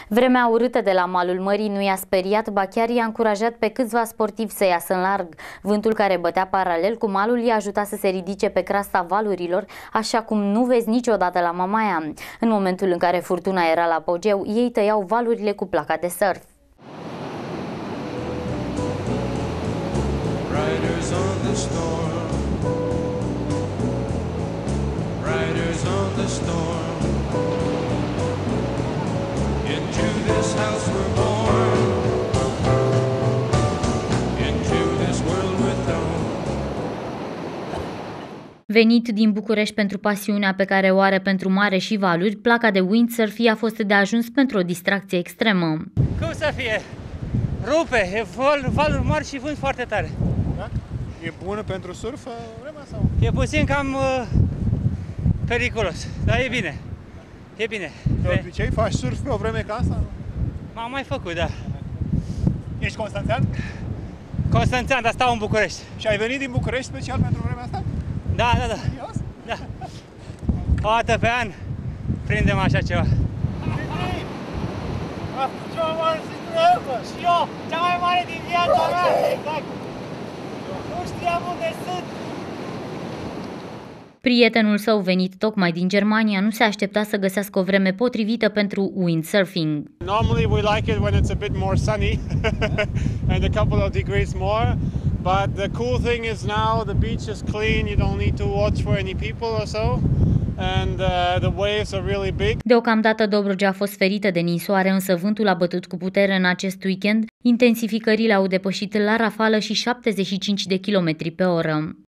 Vremea urâtă de la malul mării nu i-a speriat, ba chiar i-a încurajat pe câțiva sportivi să iasă în larg. Vântul care bătea paralel cu malul i-a ajutat să se ridice pe crasta valurilor, așa cum nu vezi niciodată la Mamaia. În momentul în care furtuna era la apogeu, ei tăiau valurile cu placa de surf. Riders on the storm. Riders on the storm. Into this house we're born. Into this world we're thrown. Venit din București pentru pasiunea pe care o are pentru mare și valuri, placa de windsurf a fost de ajuns pentru o distracție extremă. Cum să fie? Rupe, e valuri mari și vânt foarte tare. Da? E bună pentru surf vremea sau? E puțin cam periculos, dar e bine. E bine. De obicei faci surf pe o vreme ca asta? M-am mai făcut, da. Ești constanțean? Constanțean, dar stau în București. Și ai venit din București special pentru vremea asta? Da, da, da. Serios? Da. O dată pe an prindem așa ceva. Cea mai mare zi Și eu, cea mai mare din viața mea, exact. Nu știam unde sunt. Prietenul său venit tocmai din Germania nu se aștepta să găsească o vreme potrivită pentru windsurfing. Normally we like it when it's a bit more sunny and a couple of degrees more, but the cool thing is now the beach is clean, you don't need to watch for any people or so, and the waves are really big. Deocamdată Dobrogea a fost ferită de ninsoare, însă vântul a bătut cu putere în acest weekend, intensificările au depășit la rafală și 75 de km pe oră.